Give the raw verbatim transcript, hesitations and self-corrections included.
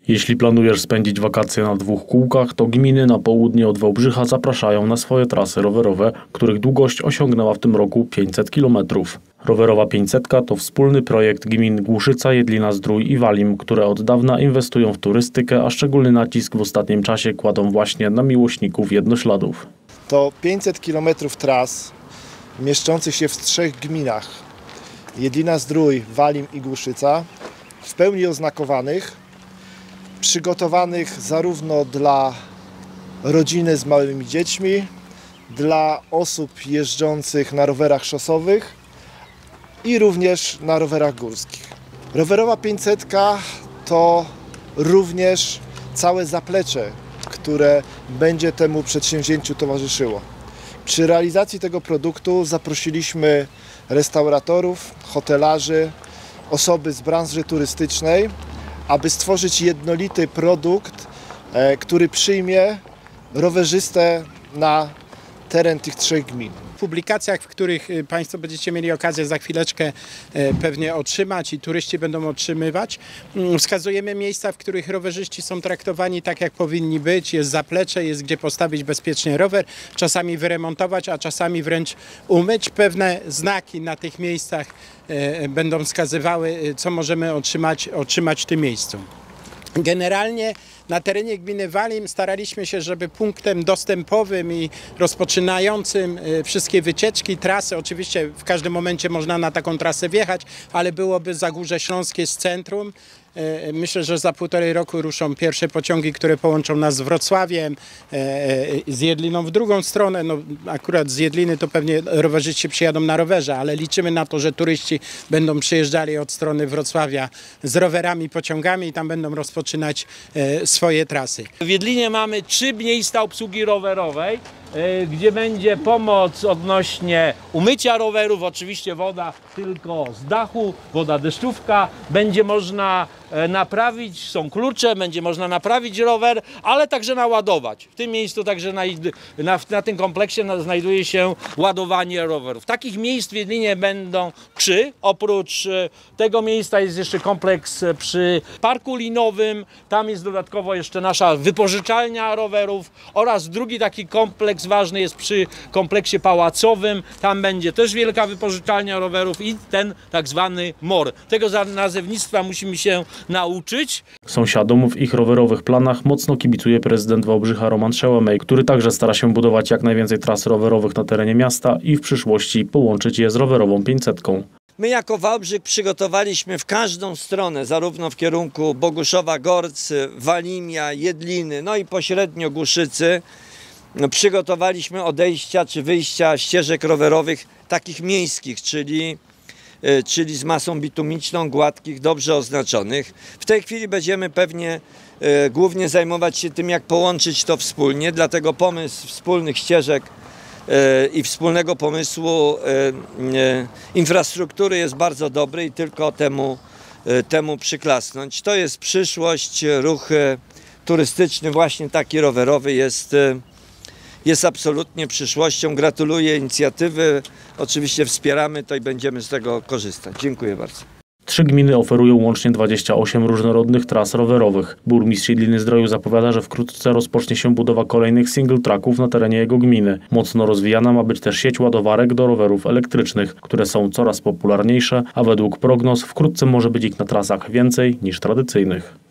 Jeśli planujesz spędzić wakacje na dwóch kółkach, to gminy na południe od Wałbrzycha zapraszają na swoje trasy rowerowe, których długość osiągnęła w tym roku pięćset kilometrów. Rowerowa pięćsetka to wspólny projekt gmin Głuszyca, Jedlina-Zdrój i Walim, które od dawna inwestują w turystykę, a szczególny nacisk w ostatnim czasie kładą właśnie na miłośników jednośladów. To pięćset kilometrów tras mieszczących się w trzech gminach: Jedlina-Zdrój, Walim i Głuszyca, w pełni oznakowanych, przygotowanych zarówno dla rodziny z małymi dziećmi, dla osób jeżdżących na rowerach szosowych i również na rowerach górskich. Rowerowa pięćsetka to również całe zaplecze, które będzie temu przedsięwzięciu towarzyszyło. Przy realizacji tego produktu zaprosiliśmy restauratorów, hotelarzy, osoby z branży turystycznej, aby stworzyć jednolity produkt, który przyjmie rowerzystę na teren tych trzech gmin. W publikacjach, w których Państwo będziecie mieli okazję za chwileczkę pewnie otrzymać i turyści będą otrzymywać, wskazujemy miejsca, w których rowerzyści są traktowani tak, jak powinni być. Jest zaplecze, jest gdzie postawić bezpiecznie rower, czasami wyremontować, a czasami wręcz umyć. Pewne znaki na tych miejscach będą wskazywały, co możemy otrzymać, otrzymać w tym miejscu. Generalnie na terenie gminy Walim staraliśmy się, żeby punktem dostępowym i rozpoczynającym wszystkie wycieczki, trasy, oczywiście w każdym momencie można na taką trasę wjechać, ale byłoby Zagórze Śląskie z centrum. Myślę, że za półtorej roku ruszą pierwsze pociągi, które połączą nas z Wrocławiem, z Jedliną w drugą stronę. No, akurat z Jedliny to pewnie rowerzyści przyjadą na rowerze, ale liczymy na to, że turyści będą przyjeżdżali od strony Wrocławia z rowerami, pociągami i tam będą rozpoczynać swoje trasy. W Jedlinie mamy trzy miejsca obsługi rowerowej, gdzie będzie pomoc odnośnie umycia rowerów, oczywiście woda tylko z dachu, woda deszczówka, będzie można naprawić, są klucze, będzie można naprawić rower, ale także naładować. W tym miejscu także na, na, na tym kompleksie znajduje się ładowanie rowerów. Takich miejsc w Jedlinie będą trzy. Oprócz tego miejsca jest jeszcze kompleks przy parku linowym, tam jest dodatkowo jeszcze nasza wypożyczalnia rowerów oraz drugi taki kompleks ważny jest przy kompleksie pałacowym, tam będzie też wielka wypożyczalnia rowerów i ten tak zwany mor. Tego nazewnictwa musimy się nauczyć. Sąsiadom w ich rowerowych planach mocno kibicuje prezydent Wałbrzycha Roman Szełemej, który także stara się budować jak najwięcej tras rowerowych na terenie miasta i w przyszłości połączyć je z rowerową pięćsetką. My jako Wałbrzych przygotowaliśmy w każdą stronę, zarówno w kierunku Boguszowa-Gorcy, Walimia, Jedliny, no i pośrednio Głuszycy, przygotowaliśmy odejścia czy wyjścia ścieżek rowerowych takich miejskich, czyli, czyli z masą bitumiczną, gładkich, dobrze oznaczonych. W tej chwili będziemy pewnie e, głównie zajmować się tym, jak połączyć to wspólnie, dlatego pomysł wspólnych ścieżek e, i wspólnego pomysłu e, e, infrastruktury jest bardzo dobry i tylko temu, e, temu przyklasnąć. To jest przyszłość, ruch e, turystyczny, właśnie taki rowerowy jest e, jest absolutnie przyszłością. Gratuluję inicjatywy, oczywiście wspieramy to i będziemy z tego korzystać. Dziękuję bardzo. Trzy gminy oferują łącznie dwadzieścia osiem różnorodnych tras rowerowych. Burmistrz Jedliny-Zdroju zapowiada, że wkrótce rozpocznie się budowa kolejnych single tracków na terenie jego gminy. Mocno rozwijana ma być też sieć ładowarek do rowerów elektrycznych, które są coraz popularniejsze, a według prognoz wkrótce może być ich na trasach więcej niż tradycyjnych.